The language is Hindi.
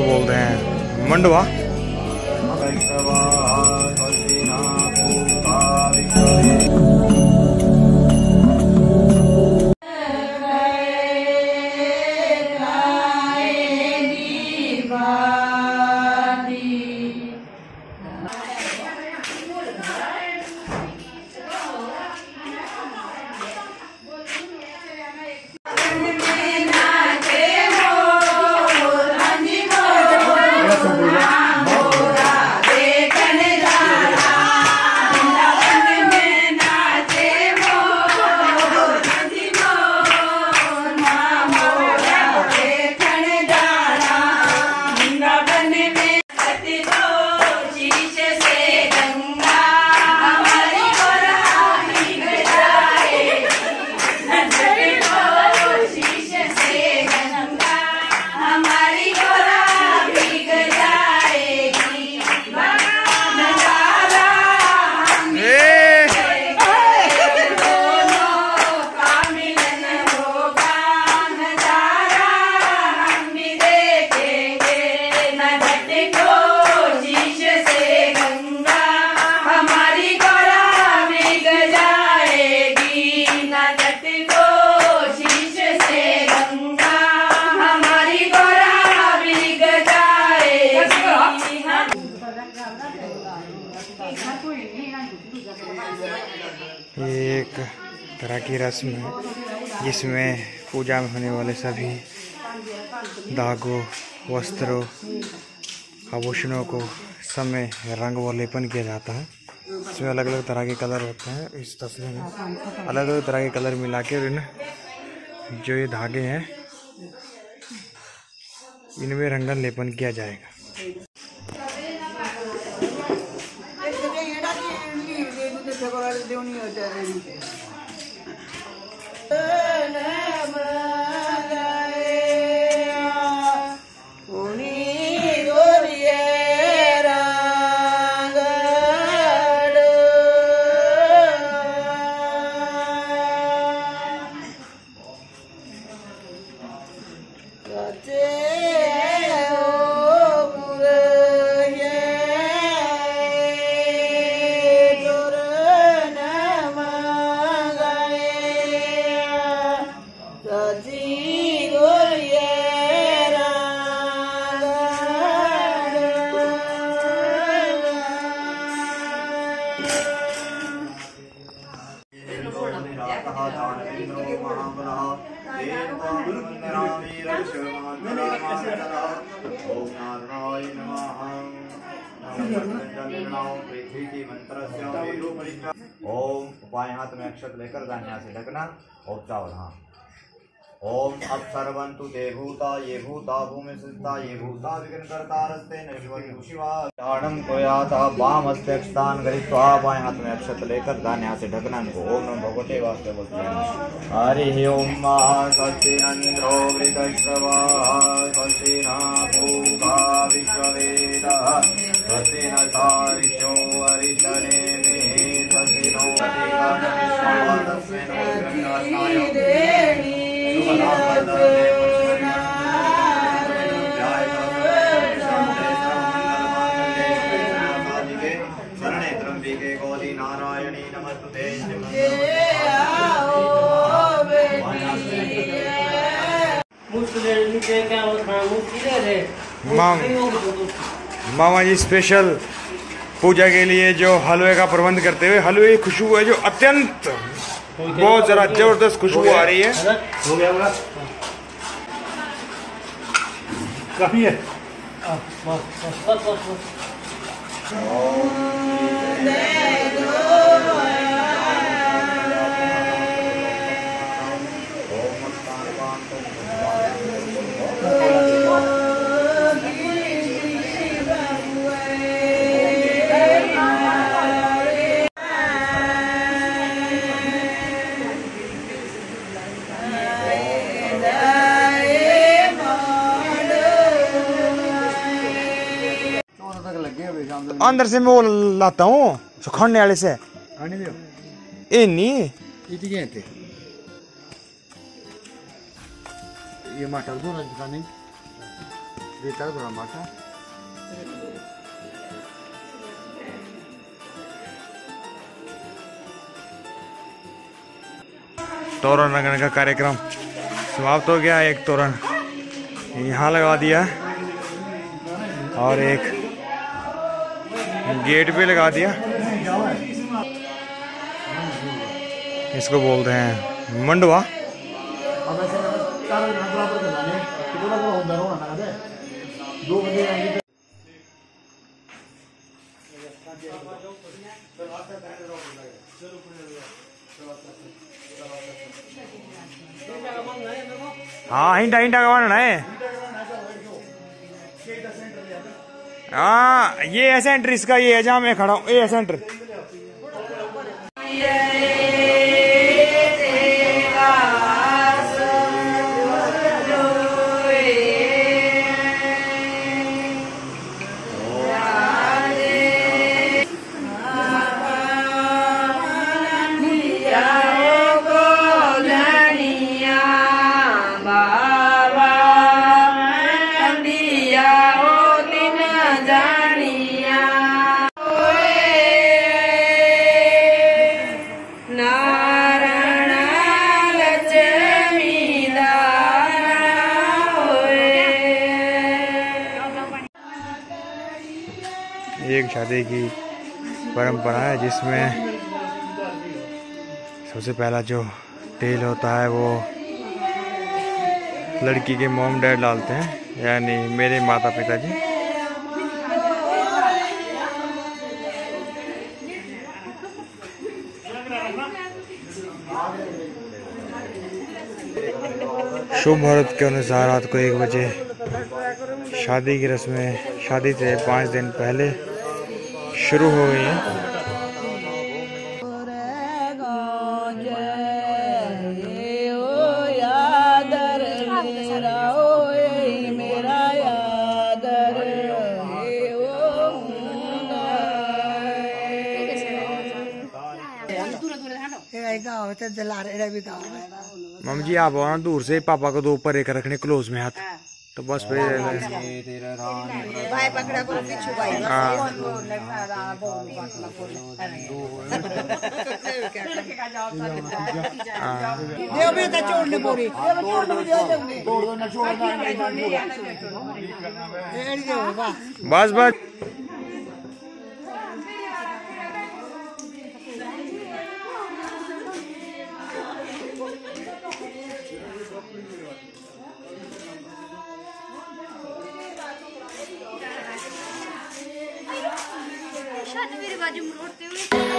बोलते हैं मंडवा। एक तरह की रस्म है जिसमें पूजा में होने वाले सभी धागों, वस्त्रों, आभूषणों को समय रंग व लेपन किया जाता है। इसमें अलग अलग तरह के कलर होते हैं। इस तस्वीर में अलग अलग तरह के कलर मिला के जो ये धागे हैं इनमें रंगन लेपन किया जाएगा। ओम उपाय हाथ में अक्षत लेकर दाहिने से ढकना और चावल। हाँ ओम अब सर्वंतु ते भूता ये भूता भूमि सिद्धा ये भूता विघ्न करता रस्ते नैवन्तु शिवा दानम कोयाता वाम हस्तेक्षतान गृहीत्वा बाएं हाथ में अक्षत लेकर दाहिने हाथ से ढकना इनको ओम नमो भगवते वासुदेवाय हरि ओम स्वस्ति न इंद्रो वृद्धश्रवाः स्वस्ति न पूषा विश्ववेदाः स्वस्ति न सारिष्यो अरिष्टनेमिः स्वस्ति नो अधिकानः तस्मै नो गन्धर्वाय शरणे त्र्यंबिके गौरी नारायणी नमस्तुते। मामा जी स्पेशल पूजा के लिए जो हलवे का प्रबंध करते हुए हलवे की खुशबू है जो अत्यंत बहुत जरा जबरदस्त खुशबू आ रही है। हो गया काफी है। अंदर से मैं वो लाता हूँ सुखाने वाले से ये माटा दो देता थोड़ा माथा तोरण लगने का कार्यक्रम समाप्त हो गया। एक तोरण यहाँ लगा दिया और एक गेट पे लगा दिया। इसको बोलते हैं मंडवा। हाँ हिंटा हिंटा का बनना है। हाँ ये है सेंटर इसका, ये है जहाँ मैं खड़ा हूँ, ये है सेंटर। एक शादी की परंपरा है जिसमें सबसे पहला जो तेल होता है वो लड़की के मॉम डैड डालते हैं, यानी मेरे माता पिताजी। शुभ मुहूर्त के अनुसार रात को 1 बजे शादी की रस्में शादी से 5 दिन पहले शुरू हो गई है। मम जी आप ना दूर से पापा को 2 ऊपर एक रखने क्लोज में हाथ, तो बस फिर भाई पकड़ा को पीछे भाई देव बेटा छोड़ने बोरी बस बस मेरे बाजू में उठते हुए